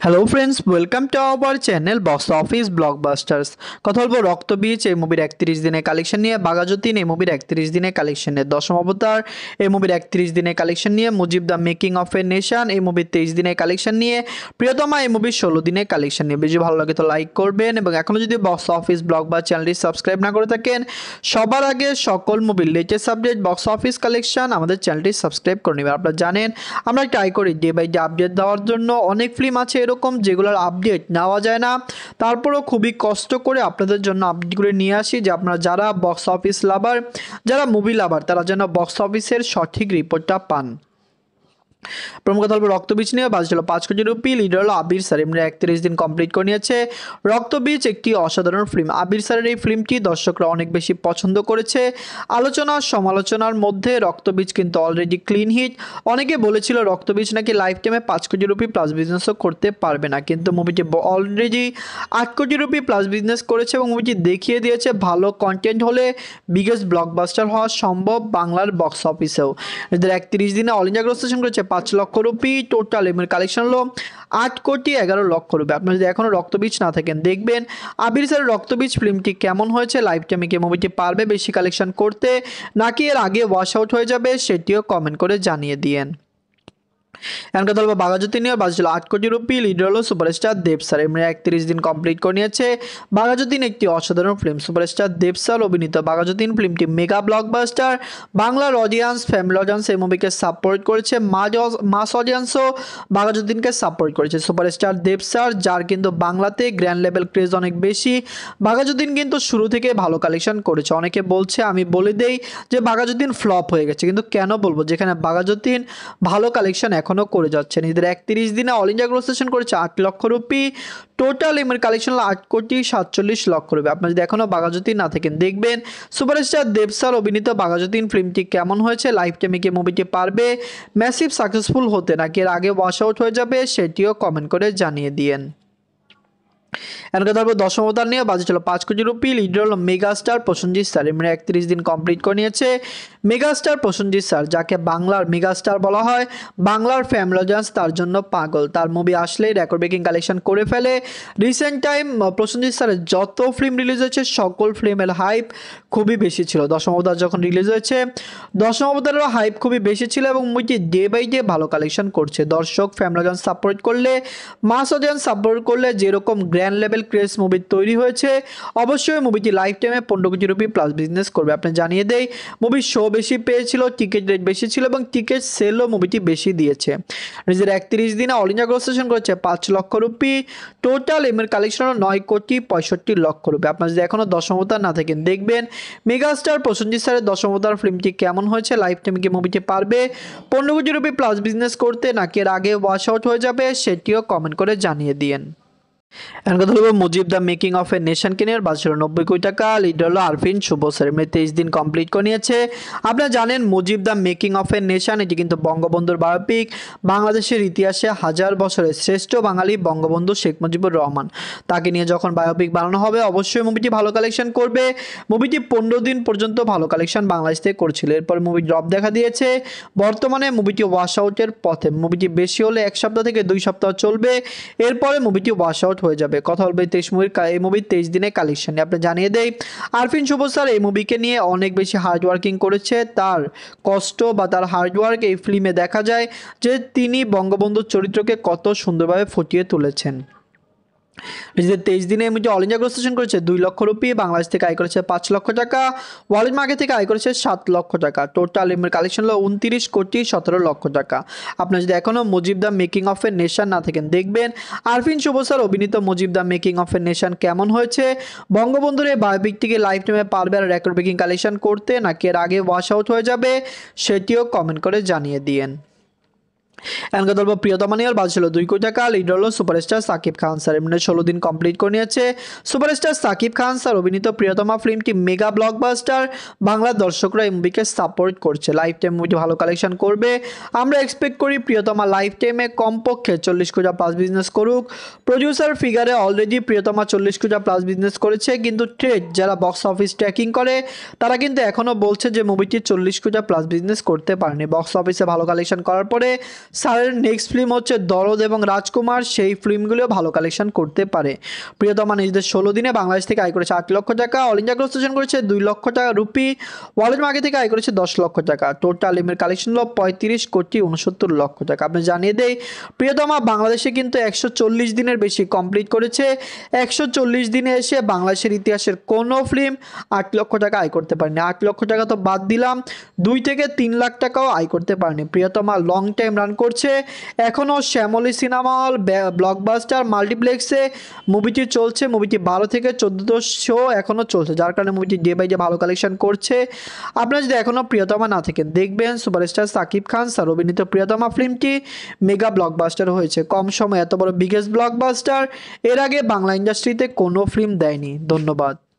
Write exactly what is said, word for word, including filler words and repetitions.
Hello friends, welcome to our channel box office blockbusters. কথা বলবো রক্তবীজ এই মুভির একত্রিশ দিনের কালেকশন নিয়ে, বাঘাযতীন এই মুভির একত্রিশ দিনের কালেকশন নিয়ে, দশম অবতার এই মুভির একত্রিশ দিনের কালেকশন নিয়ে, Mujib the making of a nation এই মুভির তেইশ দিনের কালেকশন নিয়ে, প্রিয়তমা এই মুভির ষোলো দিনের কালেকশন নিয়ে। বেশি ভালো লাগে তো লাইক করবেন এবং এখনও যদি বক্স অফিস ব্লকবাস্টার চ্যানেলটি সাবস্ক্রাইব না করে থাকেন, সবার আগে সকল মুভির latest subject box office collection আমাদের চ্যানেলটি সাবস্ক্রাইব করে নেবেন। আপনারা জানেন আমরা ট্রাই করি ডে বাই ডে আপডেট দেওয়ার জন্য। অনেক ফিল্ম আছে এরকম যেগুলোর আপডেট নেওয়া যায় না, তারপরও খুবই কষ্ট করে আপনাদের জন্য আপডেটগুলো নিয়ে আসি, যে আপনারা যারা বক্স অফিস লাভার, যারা মুভি লাভার, তারা যেন বক্স অফিসের সঠিক রিপোর্টটা পান। প্রথম কথা বলবো রক্তবীজ নিয়ে। বাজ ছিল পাঁচ কোটি রুপি, লিডার হলো আবির স্যার। এমনি একত্রিশ দিন কমপ্লিট করে নিয়েছে। রক্তবীজ একটি অসাধারণ ফিল্ম। আবির স্যারের এই ফিল্মটি দর্শকরা অনেক বেশি পছন্দ করেছে। আলোচনা সমালোচনার মধ্যে রক্তবীজ কিন্তু অলরেডি ক্লিন হিট। অনেকে বলেছিল রক্তবীজ নাকি লাইফ টাইমে পাঁচ কোটি রুপি প্লাস বিজনেসও করতে পারবে না, কিন্তু মুভিটি অলরেডি আট কোটি রুপি প্লাস বিজনেস করেছে এবং মুভিটি দেখিয়ে দিয়েছে ভালো কন্টেন্ট হলে বিগেস্ট ব্লকবাস্টার হওয়া সম্ভব বাংলার বক্স অফিসেও। এদের একত্রিশ দিনে অল ইন্ডিয়া গ্রস করেছে পাঁচ লক্ষ রুপি। টোটাল এমএর কালেকশন হলো আট কোটি এগারো লক্ষ রুপি। আপনারা যদি এখনও রক্তবীজ না থাকেন, দেখবেন আবির স্যারের রক্তবীজ ফিল্মটি কেমন হয়েছে, লাইফ টাইমে কি মুভিটি পারবে বেশি কালেকশন করতে, নাকি এর আগে ওয়াশ আউট হয়ে যাবে, সেটিও কমেন্ট করে জানিয়ে দিয়েন। এখন কথা বলবো বাঘাযতীন নিয়ে। বাজ ছিল আট কোটি রুপি, লিডার হলো সুপারস্টার দেব স্যার। এমনি একত্রিশ দিন কমপ্লিট করে নিয়েছে। বাঘাযতীন একটি অসাধারণ ফিল্ম। সুপারস্টার দেব স্যার অভিনীত বাঘাযতীন ফিল্মটি মেগা ব্লকবাস্টার। বাংলার অডিয়েন্স, ফ্যামিলি অডিয়েন্স এই মুভিকে সাপোর্ট করেছে, মাস অডিয়েন্সও বাঘাযতীনকে সাপোর্ট করেছে। সুপারস্টার দেব স্যার, যার কিন্তু বাংলাতে গ্র্যান্ড লেভেল ক্রেজ অনেক বেশি। বাঘাযতীন কিন্তু শুরু থেকে ভালো কালেকশন করেছে। অনেকে বলছে, আমি বলে দেই যে বাঘাযতীন ফ্লপ হয়ে গেছে, কিন্তু কেন বলবো, যেখানে বাঘাযতীন ভালো কালেকশন এখনও করে যাচ্ছে। নিজেদের একত্রিশ দিনে অল ইন্ডিয়া গ্রস করেছে আট লক্ষ রুপি। টোটাল এমের কালেকশন হলো আট কোটি সাতচল্লিশ লক্ষ রুপি। আপনার যদি এখনও বাঘাযতীন না থাকেন, দেখবেন সুপারস্টার দেব স্যার অভিনীত বাঘাযতীন ফিল্মটি কেমন হয়েছে, লাইফ টাইমে কি মুভিটি পারবে ম্যাসিভ সাকসেসফুল হতে, নাকি এর আগে ওয়াশ আউট হয়ে যাবে, সেটিও কমেন্ট করে জানিয়ে দিয়েন। এখন কথা বলবো দশম অবতার নিয়ে। বাজে ছিল পাঁচ কোটি রুপি, লিডার হলো মেগাস্টার প্রসেনজিৎ স্যার। এমনি একত্রিশ দিন কমপ্লিট করে নিয়েছে। মেগাস্টার প্রসেনজিৎ স্যার, যাকে বাংলার মেগাস্টার বলা হয়, বাংলার ফ্যামিলি অডিয়েন্স তার জন্য পাগল। তার মুভি আসলেই রেকর্ড ব্রেকিং কালেকশন করে ফেলে। রিসেন্ট টাইম প্রসেনজিৎ স্যারের যত ফিল্ম রিলিজ হয়েছে, সকল ফিল্মের হাইপ খুবই বেশি ছিল। দশম অবতার যখন রিলিজ হয়েছে, দশম অবতারেরও হাইপ খুবই বেশি ছিল এবং মুভিটি ডে বাই ডে ভালো কালেকশন করছে। দর্শক ফ্যামিলি অডিয়েন্স সাপোর্ট করলে, মাস অডিয়েন্স সাপোর্ট করলে যেরকম গ্র্যান্ড লেভেল ক্রেজ মুভি তৈরি হয়েছে, অবশ্যই মুভিটি লাইফ টাইমে পনেরো কোটি রুপি প্লাস বিজনেস করবে। আপনি জানিয়ে দেই, মুভির শো বেশি পেয়েছিল, টিকিট রেট বেশি ছিল এবং টিকিট সেলও মুভিটি বেশি দিয়েছে। নিজের একত্রিশ দিনে অল ইন্ডিয়া গ্রস করেছে পাঁচ লক্ষ রুপি। টোটাল এমের কালেকশন হলো নয় কোটি পঁয়ষট্টি লক্ষ রুপি। আপনার যদি এখনও দশম অবতার না থাকেন, দেখবেন মেগাস্টার প্রসেনজিৎ স্যারের দশম অবতার ফিল্মটি কেমন হয়েছে, লাইফ টাইমে কি মুভিটি পারবে পনেরো কোটি রুপি প্লাস বিজনেস করতে, নাকি এর আগে ওয়াশ আউট হয়ে যাবে, সেটিও কমেন্ট করে জানিয়ে দিয়েন। এখন কথা বলবো Mujib the making of a nation কিনে। বাজ ছিল নব্বই কোটি টাকা, লিডার হলো আরফিন শুভ স্যার। এমনি তেইশ দিন কমপ্লিট করে নিয়েছে। আপনারা জানেন Mujib the making of a nation এটি কিন্তু বঙ্গবন্ধুর বায়োপিক। বাংলাদেশের ইতিহাসে হাজার বছরের শ্রেষ্ঠ বাঙালি বঙ্গবন্ধু শেখ মুজিবুর রহমান, তাকে নিয়ে যখন বায়োপিক বানানো হবে, অবশ্যই মুভিটি ভালো কালেকশন করবে। মুভিটি পনেরো দিন পর্যন্ত ভালো কালেকশন বাংলাদেশ থেকে করছিল। এরপর মুভি ড্রপ দেখা দিয়েছে। বর্তমানে মুভিটি ওয়াশ আউটের পথে। মুভিটি বেশি হলে এক সপ্তাহ থেকে দুই সপ্তাহ চলবে, এরপরে মুভিটি ওয়াশ আউট হয়ে যাবে। কথা বলবে তেইশ মুভির এই মুভির তেইশ দিনে কালেকশন আপনি জানিয়ে দেই। আরফিন শুভ স্যার এই মুভিকে নিয়ে অনেক বেশি হার্ড ওয়ার্কিং করেছে। তার কষ্ট বা তার হার্ড ওয়ার্ক এই ফিল্মে দেখা যায়, যে তিনি বঙ্গবন্ধুর চরিত্রকে কত সুন্দরভাবে ফুটিয়ে তুলেছেন। নিজেদের তেইশ দিনে এমনি অল ইন্ডিয়া গ্রস করেছে দুই লক্ষ রুপি। বাংলাদেশ থেকে আয় করেছে পাঁচ লক্ষ টাকা। ওয়ার্ল্ড মার্কেট থেকে আয় করেছে সাত লক্ষ টাকা। টোটাল এমনি কালেকশন হলো উনত্রিশ কোটি সতেরো লক্ষ টাকা। আপনার যদি এখনও Mujib the making of a nation না থাকেন, দেখবেন আরফিন শুভ স্যার অভিনীত Mujib the making of a nation কেমন হয়েছে, বঙ্গবন্ধুর এই বায়োপিকটিকে লাইফ টাইমে পারবে আর রেকর্ড ব্রেকিং কালেকশন করতে, নাকি এর আগে ওয়াশ আউট হয়ে যাবে, সেটিও কমেন্ট করে জানিয়ে দিয়েন। এখন কথা বলবো প্রিয়তমা নিয়ে। বাজ ছিল দুই কোটি টাকা, লিডার হলো সুপারস্টার সাকিব খান স্যার। এমনি ষোলো দিন কমপ্লিট করে নিয়েছে। সুপারস্টার সাকিব খান স্যার অভিনীত প্রিয়তমা ফিল্মটি মেগা ব্লকবাস্টার। বাংলার দর্শকরা এই মুভিকে সাপোর্ট করছে। লাইফ টাইম মুভিটি ভালো কালেকশন করবে। আমরা এক্সপেক্ট করি প্রিয়তমা লাইফ টাইমে কমপক্ষে চল্লিশ কোটি প্লাস বিজনেস করুক। প্রডিউসার ফিগারে অলরেডি প্রিয়তমা চল্লিশ কোটি প্লাস বিজনেস করেছে, কিন্তু ট্রেড যারা বক্স অফিস ট্র্যাকিং করে, তারা কিন্তু এখনও বলছে যে মুভিটি চল্লিশ কোটি প্লাস বিজনেস করতে পারেনি। বক্স অফিসে ভালো কালেকশন করার পরে স্যারের নেক্সট ফিল্ম হচ্ছে দরদ এবং রাজকুমার, সেই ফিল্মগুলিও ভালো কালেকশন করতে পারে। প্রিয়তমা নিজেদের ষোলো দিনে বাংলাদেশ থেকে আয় করেছে আট লক্ষ টাকা, অল ইন্ডিয়া গ্রস অর্জন করেছে দুই লক্ষ টাকা রুপি, ওয়ার্ল্ড মার্কেট থেকে আয় করেছে দশ লক্ষ টাকা। টোটাল এমের কালেকশন হলো পঁয়ত্রিশ কোটি উনসত্তর লক্ষ টাকা। আপনি জানিয়ে দেই প্রিয়তমা বাংলাদেশে কিন্তু একশো চল্লিশ দিনের বেশি কমপ্লিট করেছে। একশো চল্লিশ দিনে এসে বাংলাদেশের ইতিহাসের কোনো ফিল্ম আট লক্ষ টাকা আয় করতে পারেনি। আট লক্ষ টাকা তো বাদ দিলাম, দুই থেকে তিন লাখ টাকাও আয় করতে পারেনি। প্রিয়তমা লং টাইম রান করছে, এখনও শ্যামলী সিনেমা হল, ব্লকবাস্টার, মাল্টিপ্লেক্সে মুভিটি চলছে। মুভিটি বারো থেকে চোদ্দো শো এখনও চলছে, যার কারণে মুভিটি ডে বাই ডে ভালো কালেকশন করছে। আপনারা যদি এখনও প্রিয়তমা না থাকেন, দেখবেন সুপারস্টার সাকিব খান স্যার অভিনীত প্রিয়তমা ফিল্মটি মেগা ব্লকবাস্টার হয়েছে। কম সময় এত বড় বিগেস্ট ব্লকবাস্টার এর আগে বাংলা ইন্ডাস্ট্রিতে কোনো ফিল্ম দেয়নি। ধন্যবাদ।